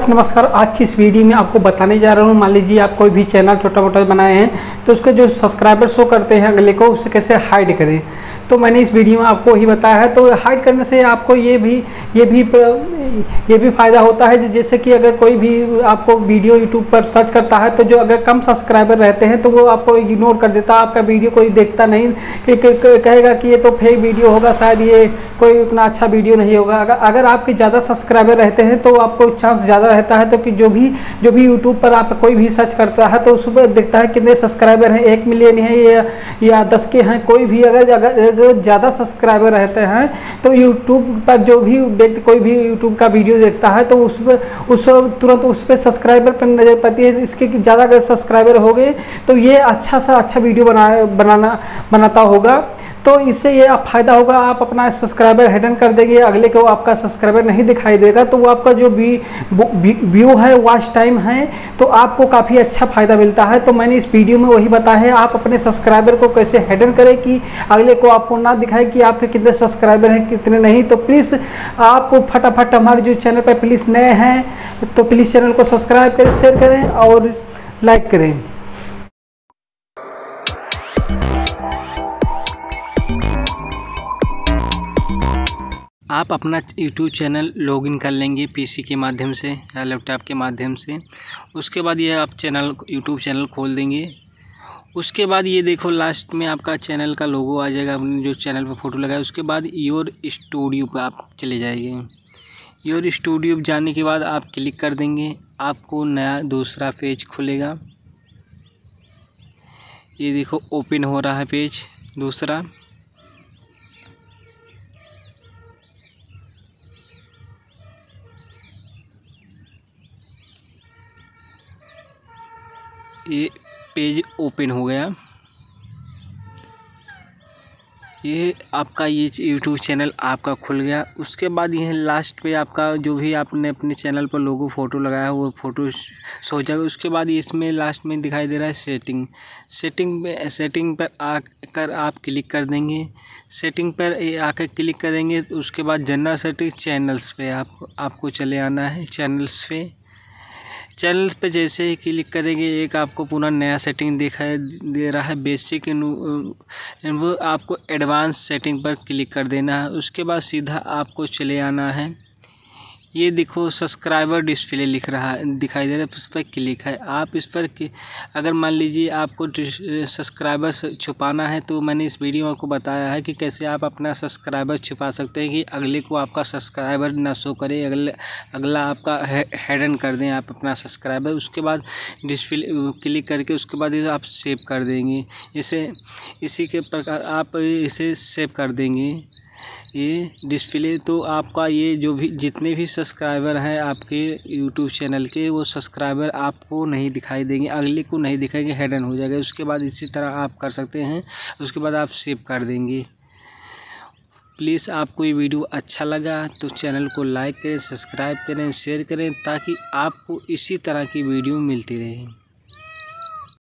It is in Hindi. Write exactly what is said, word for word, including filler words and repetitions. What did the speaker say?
व्यूअर्स नमस्कार। आज की इस वीडियो में आपको बताने जा रहा हूँ, मान लीजिए आप कोई भी चैनल छोटा मोटा बनाए हैं तो उसके जो सब्सक्राइबर शो करते हैं अगले को, उसे कैसे हाइड करें। तो मैंने इस वीडियो में आपको ही बताया है। तो हाइड करने से आपको ये भी ये भी ये भी फ़ायदा होता है, जैसे कि अगर कोई भी आपको वीडियो यूट्यूब पर सर्च करता है तो जो अगर कम सब्सक्राइबर रहते हैं तो वो आपको इग्नोर कर देता है, आपका वीडियो कोई देखता नहीं, कहेगा कि ये तो फेक वीडियो होगा, शायद ये कोई उतना अच्छा वीडियो नहीं होगा। अगर अगर आपके ज़्यादा सब्सक्राइबर रहते हैं तो आपको चांस ज़्यादा रहता है तो कि जो भी जो भी यूट्यूब पर आप कोई भी सर्च करता है तो उस पर देखता है कितने सब्सक्राइबर हैं, एक मिलियन है या या दस के हैं। कोई भी अगर अगर ज़्यादा सब्सक्राइबर रहते हैं तो यूट्यूब पर जो भी व्यक्ति कोई भी यूट्यूब का वीडियो देखता है तो उस पर उस तुरंत उस पर सब्सक्राइबर पर नजर पड़ती है। इसके ज़्यादा अगर सब्सक्राइबर हो गए तो ये अच्छा सा अच्छा वीडियो बना बनाना बनाता होगा। तो इससे ये आप फायदा होगा, आप अपना सब्सक्राइबर हिडन कर देंगे, अगले को आपका सब्सक्राइबर नहीं दिखाई देगा तो वो आपका जो भी व्यू है, वॉच टाइम है, तो आपको काफ़ी अच्छा फ़ायदा मिलता है। तो मैंने इस वीडियो में वही बताया है, आप अपने सब्सक्राइबर को कैसे हिडन करें कि अगले को आपको ना दिखाए कि आपके कितने सब्सक्राइबर हैं कितने नहीं। तो प्लीज़ आप फटाफट हमारे जो चैनल पर प्लीज़ नए हैं तो प्लीज़ चैनल को सब्सक्राइब करें, शेयर करें और लाइक करें। आप अपना यूट्यूब चैनल लॉगिन कर लेंगे पीसी के माध्यम से या लैपटॉप के माध्यम से। उसके बाद ये आप चैनल यूट्यूब चैनल खोल देंगे। उसके बाद ये देखो लास्ट में आपका चैनल का लोगो आ जाएगा, अपने जो चैनल पर फ़ोटो लगाए। उसके बाद योर स्टूडियो पर आप चले जाएंगे। योर स्टूडियो जाने के बाद आप क्लिक कर देंगे, आपको नया दूसरा पेज खुलेगा। ये देखो ओपन हो रहा है पेज दूसरा। ये पेज ओपन हो गया। ये आपका ये यूट्यूब चैनल आपका खुल गया। उसके बाद ये लास्ट पे आपका जो भी आपने अपने चैनल पर लोगो फ़ोटो लगाया वो फ़ोटो सो जाएगा। उसके बाद इसमें लास्ट में दिखाई दे रहा है सेटिंग। सेटिंग पे सेटिंग पर आकर आप क्लिक कर देंगे। सेटिंग पर आकर क्लिक करेंगे तो उसके बाद जनरल सेटिंग चैनल्स पे आप आपको चले आना है। चैनल्स पे चैनल पे जैसे ही क्लिक करेंगे एक आपको पूरा नया सेटिंग दिखाई दे रहा है बेसिक, वो आपको एडवांस सेटिंग पर क्लिक कर देना है। उसके बाद सीधा आपको चले आना है। ये देखो सब्सक्राइबर डिस्प्ले लिख रहा है, दिखाई दे रहा है, उस पर क्लिक है। आप इस पर अगर मान लीजिए आपको सब्सक्राइबर छुपाना है तो मैंने इस वीडियो में आपको बताया है कि कैसे आप अपना सब्सक्राइबर छुपा सकते हैं कि अगले को आपका सब्सक्राइबर ना शो करे, अगले अगला आपका हिडन कर दें आप अपना सब्सक्राइबर। उसके बाद डिस्प्ले क्लिक करके उसके बाद आप सेव कर देंगे। इसे इसी के प्रकार आप इसे सेव कर देंगे ये डिस्प्ले। तो आपका ये जो भी जितने भी सब्सक्राइबर हैं आपके यूट्यूब चैनल के, वो सब्सक्राइबर आपको नहीं दिखाई देंगे, अगले को नहीं दिखाएंगे, हिडन हो जाएगा। उसके बाद इसी तरह आप कर सकते हैं। उसके बाद आप सेव कर देंगे। प्लीज़ आपको ये वीडियो अच्छा लगा तो चैनल को लाइक करें, सब्सक्राइब करें, शेयर करें ताकि आपको इसी तरह की वीडियो मिलती रहे।